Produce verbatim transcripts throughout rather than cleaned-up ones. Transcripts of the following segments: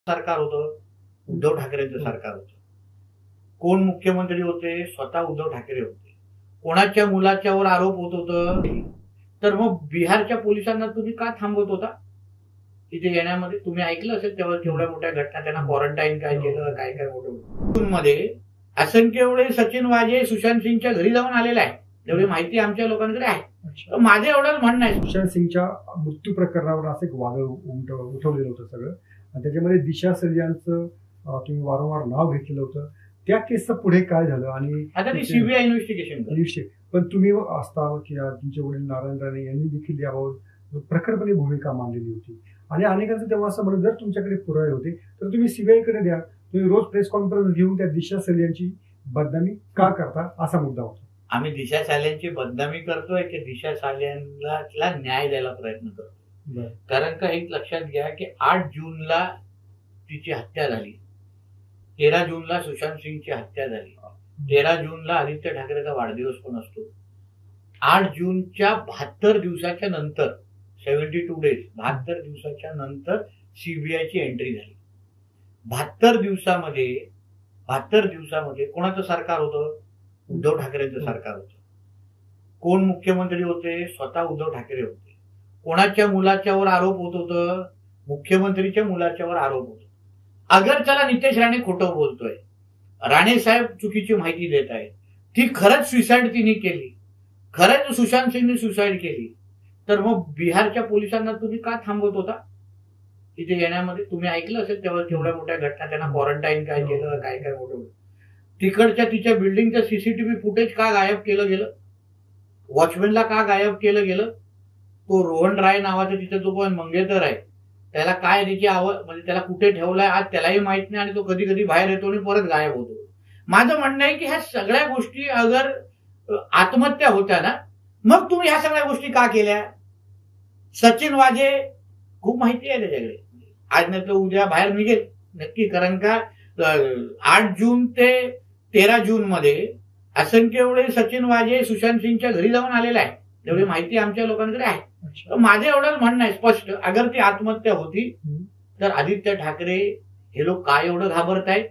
सरकार होतं, उद्धव ठाकरेंचं सरकार होतं. कोण मुख्यमंत्री होते? स्वतः उद्धव ठाकरे होते. कोणाच्या मुलाच्यावर आरोप होत होतं? तर मग बिहारच्या पोलिसांना तुम्ही का थांबवत होता इथे येण्यामध्ये? तुम्ही ऐकलं असेल तेव्हा केवढ्या मोठ्या घटना, त्यांना क्वारंटाईन काय केलं, काय काय मोठं मध्ये असंख्य वेळे सचिन वाजे सुशांत सिंगच्या घरी जाऊन आलेला आहे, एवढी माहिती आमच्या लोकांकडे आहे. तर माझं एवढंच म्हणणं आहे, सुशांत सिंगच्या मृत्यू प्रकरणावर असं एक वादळ उठवलेलं होतं सगळं, आणि त्याच्यामध्ये दिशा सलियांचं तुम्ही वारंवार नाव घेतलेलं होतं. त्या केसचं पुढे काय झालं? आणि आता ती सीबीआय इन्व्हेस्टिगेशन पण तुम्ही असता की तुमचे वडील नारायण राणे यांनी देखील याबाबत प्रखरपणे भूमिका मांडलेली होती, आणि अनेकांचं तेव्हा असं म्हणत जर तुमच्याकडे पुरावे होते तर तुम्ही सीबीआय कडे द्या. तुम्ही रोज प्रेस कॉन्फरन्स घेऊन त्या दिशा सलियांची बदनामी का करता, असा मुद्दा होता. आम्ही दिशा साल्यांची बदनामी करतोय की दिशा साल्यांना न्याय द्यायला प्रयत्न करतोय? कारण का एक लक्षात घ्या की आठ जूनला तिची हत्या झाली, तेरा जूनला सुशांत सिंगची हत्या झाली, तेरा जूनला आदित्य ठाकरेचा वाढदिवस पण असतो. आठ जूनच्या बहात्तर दिवसाच्या नंतर सेव्हन्टी टू डेज बहात्तर दिवसाच्या नंतर सीबीआयची एंट्री झाली. बहात्तर दिवसामध्ये बहात्तर दिवसामध्ये कोणाचं सरकार होतं? उद्धव ठाकरेंचं सरकार होतं. कोण मुख्यमंत्री होते? स्वतः उद्धव ठाकरे होते. कोणाच्या मुलाच्यावर आरोप होत होतं? मुख्यमंत्रीच्या मुलाच्यावर आरोप होतो. अगर चला नितेश राणे खोटं बोलतोय, राणे साहेब चुकीची माहिती देत आहेत, ती खरंच सुसाईड तिने केली, खरंच सुशांत सिंगने सुसाईड केली, तर मग बिहारच्या पोलिसांना तुम्ही का थांबवत होता इथे येण्यामध्ये? तुम्ही ऐकलं असेल तेव्हा केवढ्या मोठ्या घटना, त्यांना क्वारंटाईन काय केलं, काय काय मोठं. तिकडच्या तिच्या बिल्डिंगचं सीसीटीव्ही फुटेज का गायब केलं गेलं? वॉचमॅनला का गायब केलं गेलं? तो रोहन राय नावाचा तिचा जो पण मंगेतर आहे, त्याला काय त्याची आवड, म्हणजे त्याला कुठे ठेवलाय आज त्यालाही माहित नाही, आणि तो कधी कधी बाहेर येतो आणि परत गायब होतो. माझं म्हणणं आहे की ह्या सगळ्या गोष्टी अगर आत्महत्या होत्या ना, मग तुम्ही ह्या सगळ्या गोष्टी का केल्या? सचिन वाजे खूप माहिती आहे त्याच्याकडे, आज नाही तर उद्या बाहेर निघेल नक्की. कारण का आठ जून ते तेरा जून मध्ये असंख्य वेळे सचिन वाजे सुशांत सिंगच्या घरी जाऊन आलेला आहे, एवढी माहिती आमच्या लोकांकडे आहे. तर माझं एवढंच म्हणणं आहे स्पष्ट, अगर ती आत्महत्या होती तर आदित्य ठाकरे हे लोक काय एवढं घाबरतायत,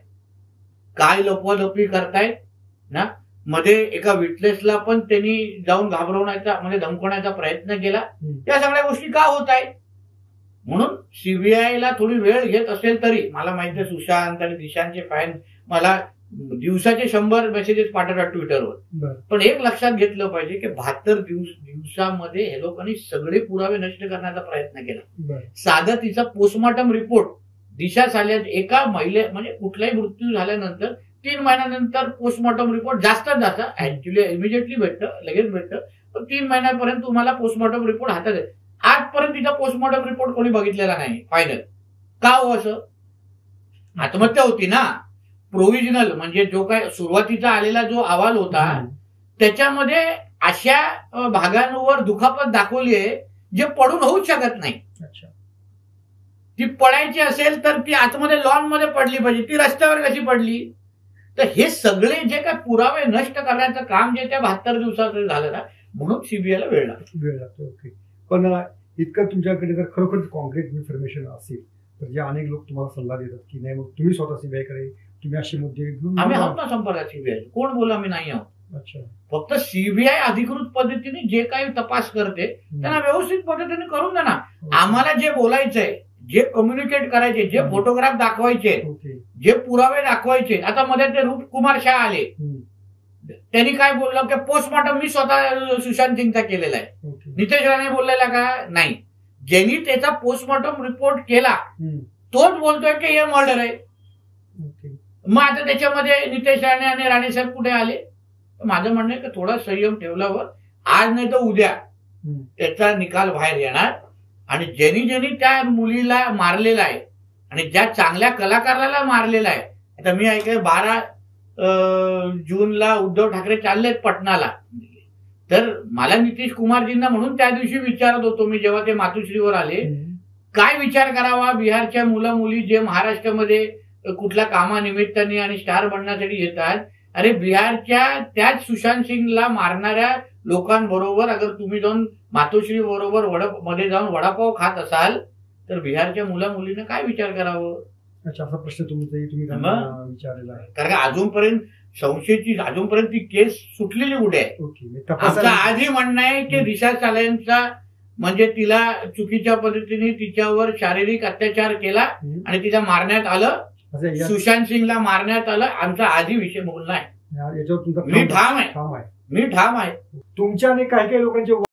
काय लपवालपी करतायत ना? मध्ये एका विटनेसला पण त्यांनी जाऊन घाबरवण्याचा म्हणजे धमकवण्याचा प्रयत्न केला. त्या सगळ्या गोष्टी का होत आहेत? म्हणून सीबीआयला थोडी वेळ घेत असेल तरी, मला माहिती आहे सुशांत आणि दिशांचे फॅन मला दिवसाचे शंभर मेसेजेस पाठवतात ट्विटरवर, पण एक लक्षात घेतलं पाहिजे की बहात्तर दिवस दिवसामध्ये हे लोकांनी सगळे पुरावे नष्ट करण्याचा प्रयत्न केला. साधा तिचा पोस्टमॉर्टम रिपोर्ट दिशा साल्या एका महिले म्हणजे कुठलाही मृत्यू झाल्यानंतर तीन महिन्यानंतर पोस्टमॉर्टम रिपोर्ट जास्तीत जास्त ऍक्च्युली इमिजिएटली भेटतं, लगेच भेटतं, पण तीन महिन्यापर्यंत तुम्हाला पोस्टमॉर्टम रिपोर्ट हातात आहे. आजपर्यंत तिचा पोस्टमॉर्टम रिपोर्ट कोणी बघितलेला नाही फायनल. का हो असं? आत्महत्या होती ना. प्रोव्हिजनल म्हणजे जो काय सुरुवातीचा आलेला जो अहवाल होता त्याच्यामध्ये अशा भागांवर दुखापत दाखवली आहे जे पडून होऊच शकत नाही. ती पडायची असेल तर ती आतमध्ये लॉन मध्ये पडली पाहिजे, ती रस्त्यावर कशी पडली? तर हे सगळे जे काय पुरावे नष्ट करण्याचं काम जे त्या बहात्तर दिवसात झालं ना, म्हणून सीबीआयला वेळ लागतो वेळ लागतो ओके. पण इतकं तुमच्याकडे जर खरोखर कॉन्क्रीट इन्फॉर्मेशन असेल तर जे अनेक लोक तुम्हाला सल्ला देतात की नाही मग तुम्ही स्वतः सीबीआय कडे तुम्ही अशी मुद्दे घेऊन. आम्ही आहोत ना संपर्कात सीबीआय. कोण बोल आम्ही नाही आहोत? अच्छा. फक्त सीबीआय अधिकृत पद्धतीने जे काही तपास करते त्यांना व्यवस्थित पद्धतीने करून द्या ना. आम्हाला जे बोलायचंय, जे कम्युनिकेट करायचे, जे फोटोग्राफ दाखवायचे, जे पुरावे दाखवायचे. आता मध्ये ते रूप कुमार शाह आले, त्यांनी काय बोललं की पोस्टमॉर्टम मी स्वतः सुशांत सिंगचा केलेला आहे. नितेश राणे बोललेला का? नाही. ज्यांनी त्याचा पोस्टमॉर्टम रिपोर्ट केला तोच बोलतोय की हे मर्डर आहे. मग आता त्याच्यामध्ये नितेश राणे आणि राणे साहेब कुठे आले? माझं म्हणणं आहे की थोडा संयम ठेवल्यावर आज नाही तर उद्या त्याचा निकाल बाहेर येणार, आणि ज्यांनी ज्यांनी त्या मुलीला मारलेला आहे आणि ज्या चांगल्या कलाकाराला मारलेला आहे. आता मी ऐकलं बारा जूनला उद्धव ठाकरे चाललेत पटनाला, तर मला नितीश कुमारजींना म्हणून त्या दिवशी विचारत होतो मी जेव्हा ते मातोश्रीवर आले, काय विचार करावा बिहारच्या मुला मुली जे महाराष्ट्रामध्ये कुठल्या कामानिमित्ताने आणि स्टार बनण्यासाठी येतात. अरे बिहारच्या त्याच सुशांत सिंगला मारणाऱ्या लोकांबरोबर अगर तुम्ही जाऊन मातोश्री बरोबर वडा मध्ये जाऊन वडापाव खात असाल तर बिहारच्या मुला मुलीने काय विचार करावं? अच्छा, असा प्रश्न तुमचा तुम्ही त्यांना विचारलेला आहे. कारण अजूनपर्यंत संशयची अजूनपर्यंत ती केस सुटलेली कुठे आहे. ओके, आमचं आजही म्हणणं आहे की दिशा सालेंचा म्हणजे तिला चुकीच्या पद्धतीने तिच्यावर शारीरिक अत्याचार केला आणि तिला मारण्यात आलं, सुशांत सिंगला मारण्यात आलं. आमचा आधी विषय बोलणं आहे. याच्यावर तुमचा मी ठाम आहे, मी ठाम आहे. तुमच्या आणि काही काही लोकांचे